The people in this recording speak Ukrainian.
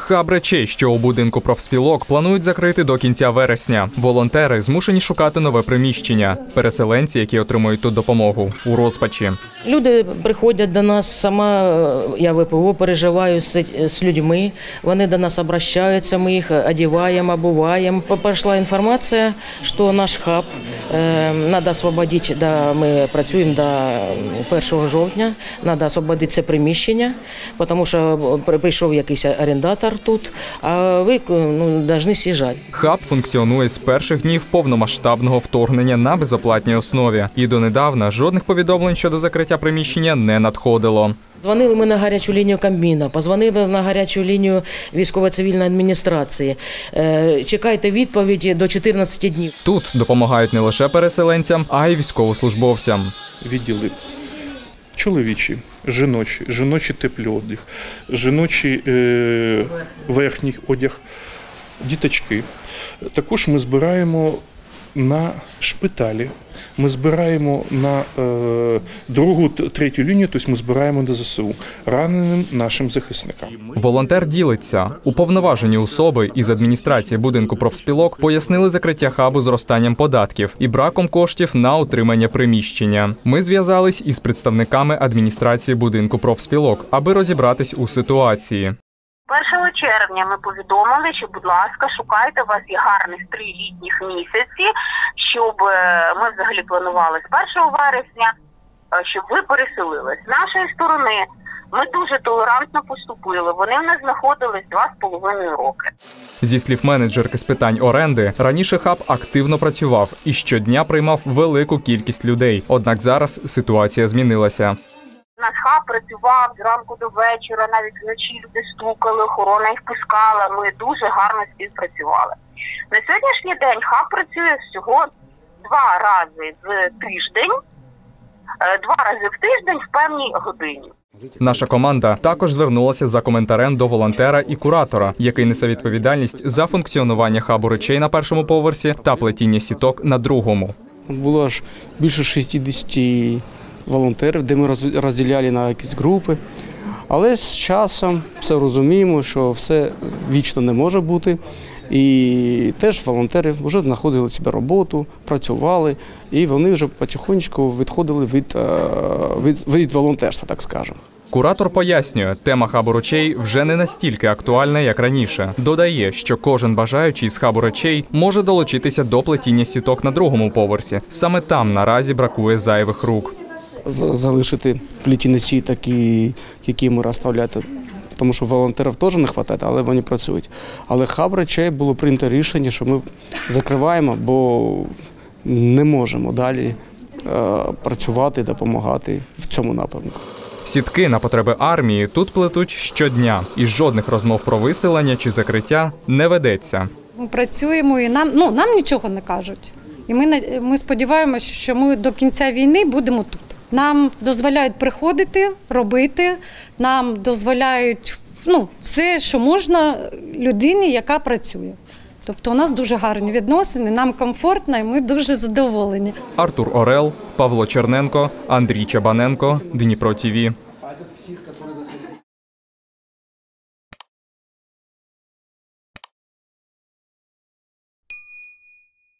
Хаб речей, що у будинку профспілок, планують закрити до кінця вересня. Волонтери змушені шукати нове приміщення. Переселенці, які отримують тут допомогу, у розпачі. Люди приходять до нас, сама я ВПО переживаю з людьми. Вони до нас обращаються, ми їх одягаємо, обуваємо. Пішла інформація, що наш хаб треба освободити, ми працюємо до 1 жовтня, треба освободити це приміщення, тому що прийшов якийсь орендатор тут, а ви повинні з'їжджати. Хаб функціонує з перших днів повномасштабного вторгнення на безоплатній основі. І донедавна жодних повідомлень щодо закриття приміщення не надходило. Дзвонили ми на гарячу лінію Кабміну, позвонили на гарячу лінію військово-цивільної адміністрації. Чекайте відповіді до 14 днів. Тут допомагають не лише переселенцям, а й військовослужбовцям. Відділи чоловічі, жіночий теплий одяг, жіночий верхній одяг, діточки. Також ми збираємо на шпиталі, ми збираємо на другу, третю лінію, тобто ми збираємо на ЗСУ, раненим нашим захисникам. Волонтер ділиться. Уповноважені особи із адміністрації будинку профспілок пояснили закриття хабу зростанням податків і браком коштів на утримання приміщення. Ми зв'язались із представниками адміністрації будинку профспілок, аби розібратись у ситуації. 1 червня ми повідомили, що, будь ласка, шукайте, у вас є гарних 3 літніх місяці, щоб ми взагалі планували з 1 вересня, щоб ви переселились. З нашої сторони ми дуже толерантно поступили, вони в нас знаходились 2,5 роки. Зі слів менеджерки з питань оренди, раніше хаб активно працював і щодня приймав велику кількість людей. Однак зараз ситуація змінилася. Наш хаб працював зранку до вечора, навіть вночі люди стукали, охорона їх пускала, ми дуже гарно співпрацювали. На сьогоднішній день хаб працює всього 2 рази в тиждень, 2 рази в тиждень в певній годині. Наша команда також звернулася за коментарем до волонтера і куратора, який несе відповідальність за функціонування хабу речей на першому поверсі та плетіння сіток на другому. Було аж більше 60 волонтерів, де ми розділяли на якісь групи. Але з часом все розуміємо, що все вічно не може бути. І теж волонтери вже знаходили собі роботу, працювали, і вони вже потихоньку відходили від волонтерства, так скажемо. Куратор пояснює, тема хабу речей вже не настільки актуальна, як раніше. Додає, що кожен бажаючий з хабу речей може долучитися до плетіння сіток на другому поверсі. Саме там наразі бракує зайвих рук. Залишити плетіння сіток, які ми розставляти, тому що волонтерів теж не вистачає, але вони працюють. Але хаб речей було прийнято рішення, що ми закриваємо, бо не можемо далі працювати, допомагати в цьому напрямку. Сітки на потреби армії тут плетуть щодня, і жодних розмов про виселення чи закриття не ведеться. Ми працюємо і нам нічого не кажуть. І ми сподіваємося, що ми до кінця війни будемо тут. Нам дозволяють приходити, робити, нам дозволяють все, що можна людині, яка працює. Тобто у нас дуже гарні відносини, нам комфортно і ми дуже задоволені. Артур Орел, Павло Черненко, Андрій Чабаненко, Дніпро ТВ.